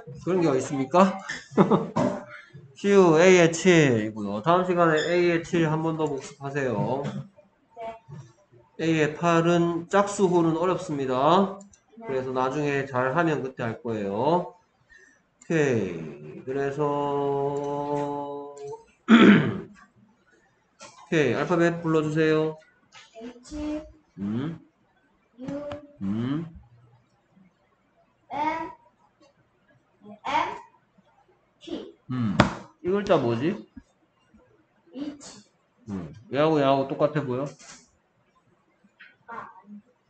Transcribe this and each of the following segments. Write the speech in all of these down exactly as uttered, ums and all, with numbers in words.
그런 게 어디 있습니까? q A의 칠이고요. 다음 시간에 A의 칠 한 번 더 복습하세요. A의 팔은 짝수호는 어렵습니다. 그래서 나중에 잘 하면 그때 할 거예요. 오케이. 그래서 오케이. 알파벳 불러주세요. H, 음, U, 음. M, M, P, 음. 이 글자 뭐지? H, 음. 얘하고 얘하고 똑같아 보여? 아,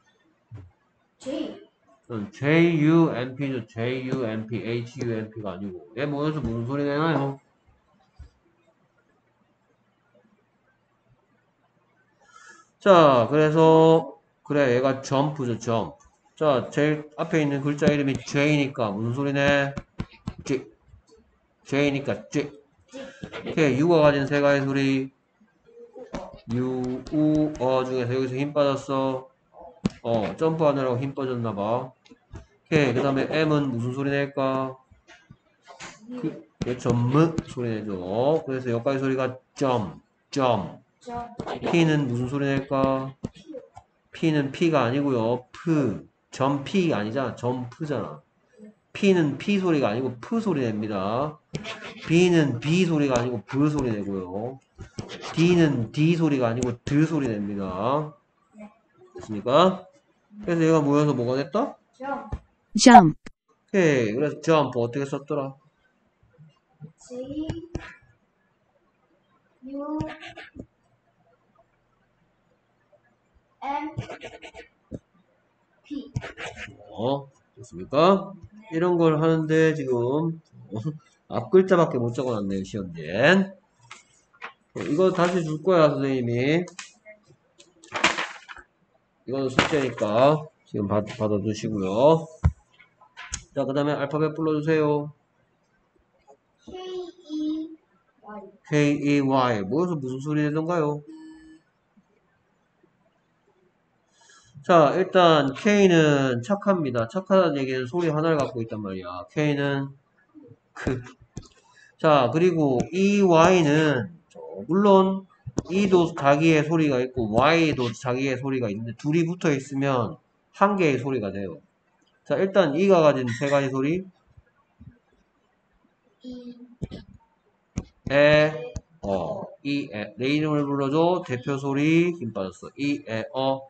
J, 음, J-U-M-P죠. J-U-M-P, H-U-M-P가 아니고. 얘 모여서 무슨 소리 내나요? 자, 그래서, 그래, 얘가 점프죠, 점프. 자, 제일 앞에 있는 글자 이름이 J니까 무슨 소리네? J. J니까 J. G, 오케이, U가 가진 세 가지 소리. U, U, 어 중에서 여기서 힘 빠졌어. 어, 점프하느라고 힘 빠졌나봐. 오케이, 그 다음에 M은 무슨 소리 낼까? 그, 그렇죠, M 소리 내죠. 그래서 여기까지 소리가 점, 점. J, P는 무슨 소리 낼까? P는 P가 아니고요. P. 점 P 아니잖아. 점프잖아. P는 P 소리가 아니고 P 소리 냅니다. B는 B 소리가 아니고 B 소리 내고요. D는 D 소리가 아니고 D 소리 냅니다. 됐습니까? 그래서 얘가 모여서 뭐가 됐다? jump, jump, 오케이. 그래서 jump 어떻게 썼더라? J, U, M, P, 어, 됐습니까? 이런 걸 하는데 지금 앞 글자밖에 못 적어놨네요, 시험지엔. 어, 이거 다시 줄 거야, 선생님이. 이거는 숙제니까 지금 받, 받아두시고요. 자, 그 다음에 알파벳 불러주세요. K, E, Y, K-E-Y. 모여서 무슨 소리 내던가요? 자, 일단 K는 착합니다. 착하다는 얘기는 소리 하나를 갖고 있단 말이야. K는 크. 자, 그리고 E-Y는 물론 E도 자기의 소리가 있고 Y도 자기의 소리가 있는데 둘이 붙어 있으면 한 개의 소리가 돼요. 자, 일단 E가 가진 세 가지 소리. E, 에, 어, 이, 에. 내 이름을 불러줘. 대표 소리. 힘 빠졌어. 이, 에, 어.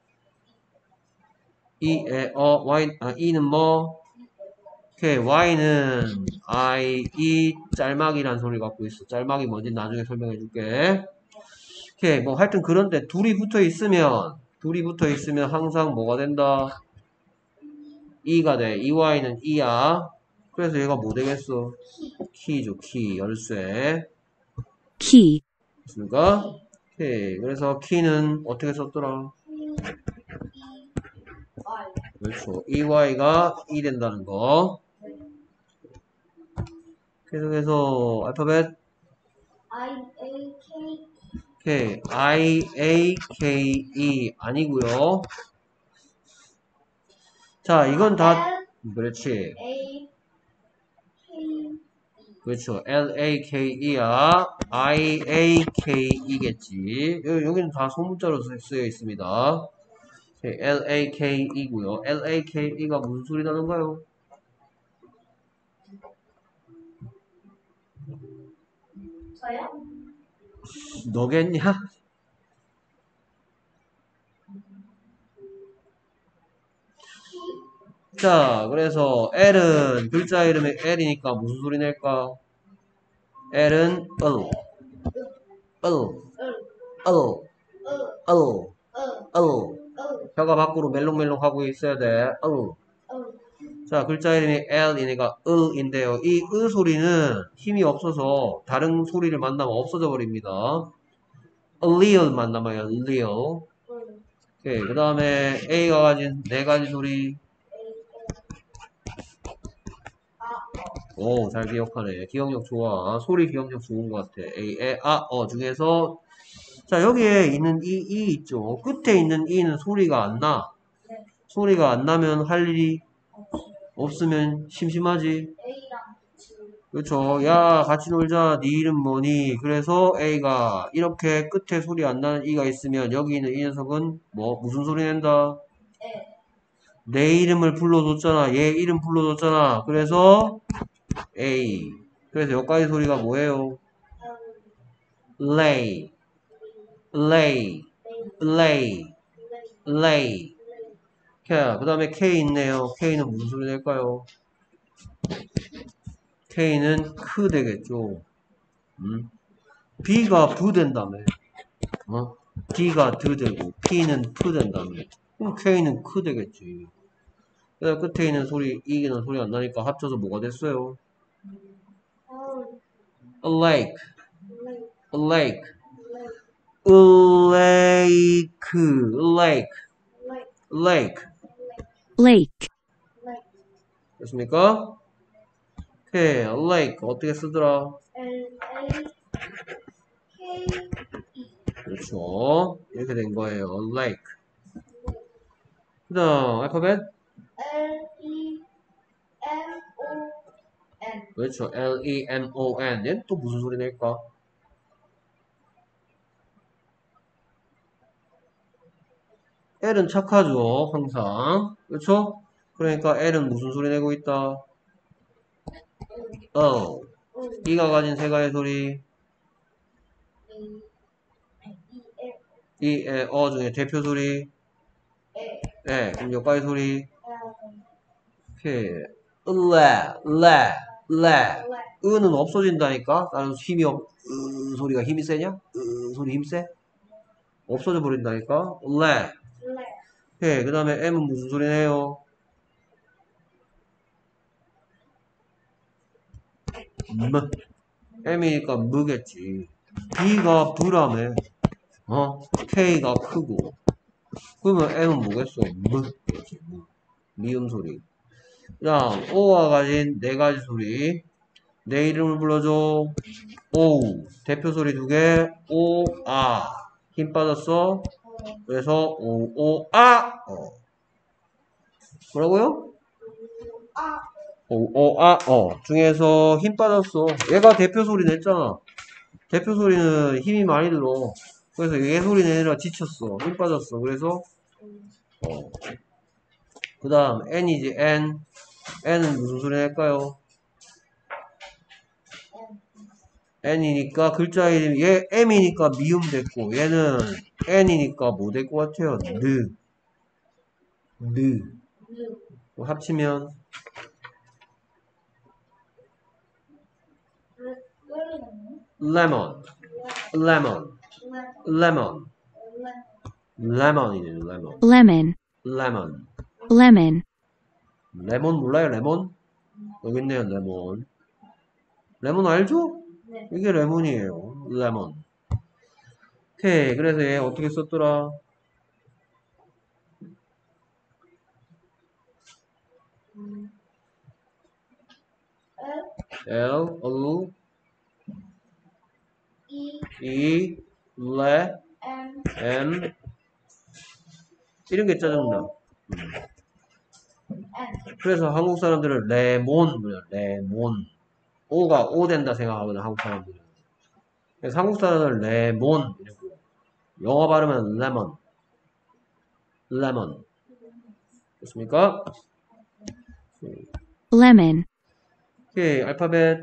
이, 에, 어. Y, 아, E는 뭐? 오케이. Y는 I, E, 짤막이란 소리를 갖고 있어. 짤막이 뭔지 나중에 설명해 줄게. 오케이. 뭐, 하여튼 그런데 둘이 붙어 있으면, 둘이 붙어 있으면 항상 뭐가 된다? E가 돼. 이와이는 E야. 그래서 얘가 뭐 되겠어? 키죠, 키. 열쇠. key, 됐습니까? 오케이. 그래서 키는 어떻게 썼더라? Q, E, Y, 그렇죠. 이와이가 E 된다는 거. 계속해서 알파벳 I, A, K, 오케이. I, A, K, E 아니고요. 자, 이건 다 L, 그렇지. A, K, 그렇죠. L, A, K, E야. I, A, K, E겠지. 여기는 다 소문자로 쓰여 있습니다. 오케이. L, A, K, E고요. L, A, K, E가 무슨 소리 나는가요? 저요? 너겠냐? 자, 그래서 L은 글자 이름이 L이니까 무슨 소리 낼까? L은 L, L, L, L, L, L, L, L. L, 혀가 밖으로 멜롱멜롱 하고 있어야 돼. L. L, 자, 글자 이름이 L이니까 L인데요. 이 으 소리는 힘이 없어서 다른 소리를 만나면 없어져 버립니다. Alleel만 남아요. Alleel. L, 오케이. 그 다음에 A가 가진 네 가지 소리. 오, 잘 기억하네. 기억력 좋아. 소리 기억력 좋은 것 같아. A, 에, 아, 어 중에서 자, 여기에 있는 이, 이 있죠. 끝에 있는 이는 소리가 안 나. 소리가 안 나면 할 일이 없으면 심심하지. 그렇죠. 야, 같이 놀자. 네 이름 뭐니? 그래서 A가 이렇게 끝에 소리 안 나는 E가 있으면 여기 있는 이 녀석은 뭐 무슨 소리 낸다? 에. 내 이름을 불러줬잖아. 얘 이름 불러줬잖아. 그래서 A. 그래서 여기까지 소리가 뭐예요? lay, lay, lay, lay. 자, 그 다음에 K 있네요. K는 무슨 소리 낼까요? K는 크 되겠죠. 음? B가 부 된다며. 어? D가 드 되고 P는 프 된다며. 그럼 K는 크 되겠지. 그다음 끝에 있는 소리, 이기는 소리 안 나니까 합쳐서 뭐가 됐어요? A lake, a lake, a lake, lake, lake. lake, 됐습니까? 오케이, a lake 어떻게 쓰더라? 그렇죠. 이렇게 된 거예요. A lake. 그 다음, 알파벳? 그렇죠. L E M O N. 얘는 또 무슨 소리 낼까? L은 착하죠. 항상. 그렇죠? 그러니까 L은 무슨 소리 내고 있다? 어. E가 가진 세 가지 소리. 이, 에, 어 중에 대표 소리. 에. 그럼 여기까지 소리. 오케이. 레, 레, 레. 으는 없어진다니까? 나는 힘이 없, 으 소리가 힘이 세냐? 으 소리 힘 세? 없어져 버린다니까? 레. 오케이. 그 다음에 M은 무슨 소리 내요? 무. M이니까 무겠지. B가 부라며. 어? K가 크고. 그러면 M은 뭐겠어? 무. 그렇지, 무. 미음 소리. 자, O가 가진 네 가지 소리. 내 이름을 불러줘. O. 대표 소리 두 개. O, 아. 힘 빠졌어. 그래서 O, O, 아. 어. 뭐라고요? O, O, 아. 어. 중에서 힘 빠졌어. 얘가 대표 소리 냈잖아. 대표 소리는 힘이 많이 들어. 그래서 얘 소리 내느라 지쳤어. 힘 빠졌어. 그래서 어. 그 다음 N이지 N. N은 무슨 소리 낼까요? N이니까 글자 이름 얘 M이니까 미음 됐고 얘는 N이니까 뭐 될 것 같아요? 느. 느. 합치면 lemon, lemon, lemon, lemon이네, lemon, lemon, lemon. lemon, 레몬 몰라요, 레몬? 여기 있네요, 레몬. 레몬 알죠? 이게 레몬이에요, 레몬. 오케이, 그래서 얘 어떻게 썼더라? L, O, E, 레, M. 이런 게 짜증나. 그래서 한국 사람들은 레몬, 레몬. O가 O 된다 생각하거든, 한국 사람들은. 그래서 한국 사람들은 레몬. 이러고. 영어 발음은 레몬. 레몬. 됐습니까? lemon, 오케이, 알파벳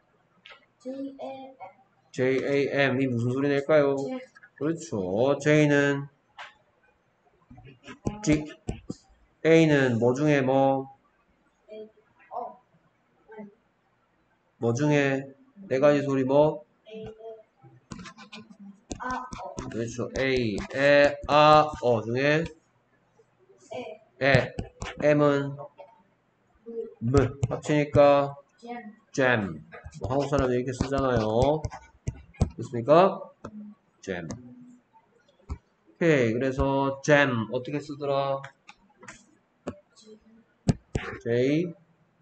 J, A, M. 이 무슨 소리 낼까요? 그렇죠. J는 G, A는 뭐 중에 뭐? 뭐 중에 네 가지 소리 뭐? 그렇죠. A, 에, 아, 어 중에 에, M은 M. 합치니까 jam. 뭐 한국 사람들 이렇게 쓰잖아요. 됐습니까? jam. 오케이. 그래서 jam 어떻게 쓰더라? J,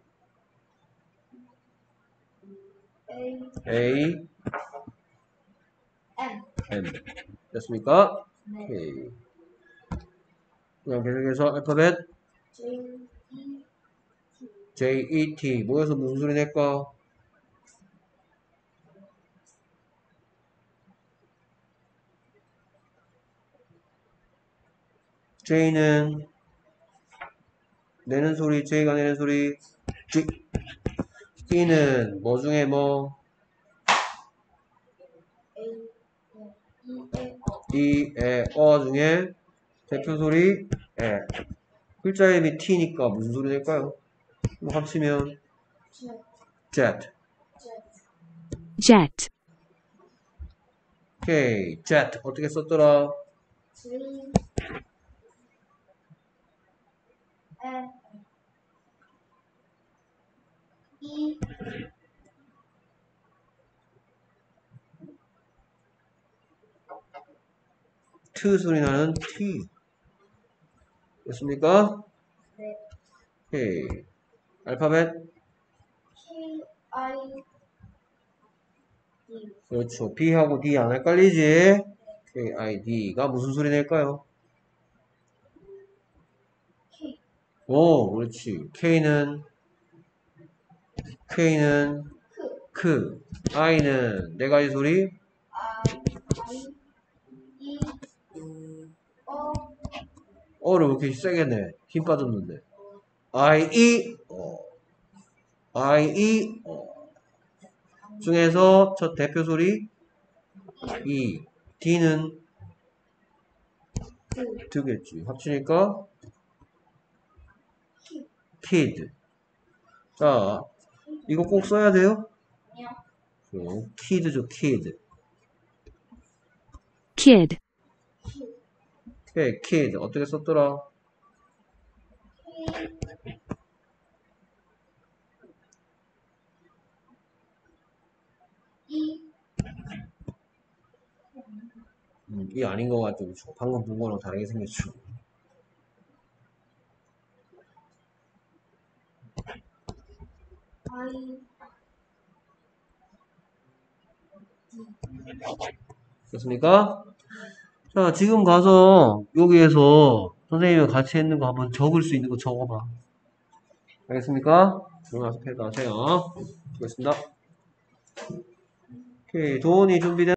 A, M. 됐습니까? 오케이. 그럼 계속해서 알파벳 J, E, T. 모여서 무슨 소리 낼까? J는 내는 소리, J가 내는 소리, G. E는 뭐 중에 뭐, A, 네, E, A, 어. 이, 에, 어 중에 대표 소리, 에. 글자 이름이 T니까 무슨 소리 낼까요? 뭐 합치면 Jet, Jet. Jet. jet, 오케이, Jet 어떻게 썼더라? J, N, E, T 소리 나는 T. 됐습니까? 네, 오케이. 알파벳? K, I, D, 그렇죠. B하고 D 안 헷갈리지? K, I, D가 무슨 소리 낼까요? K, 오, 그렇지. K는, K는 크, 크. I는 네 가지 소리? I, I, E, O, 어를 왜 이렇게 세게 내? 힘 빠졌는데. I, E, 어. I, E, 어. 중에서 첫 대표 소리? E. D는 드, 드겠지. 합치니까 키, kid. 자, 이거 꼭 써야 돼요? 아니요, 어, kid죠, kid. kid, 키, 오케이, kid. 어떻게 썼더라? K, E, 음, 이 아닌 것 같죠. 그쵸? 방금 본 거랑 다르게 생겼죠. I, 됐습니까? 자, 지금 가서 여기에서 선생님이 같이 했는 거 한번 적을 수 있는 거 적어봐. 알겠습니까? 들어가서 패드 하세요. 수고했습니다. 오케이, 도원이 준비된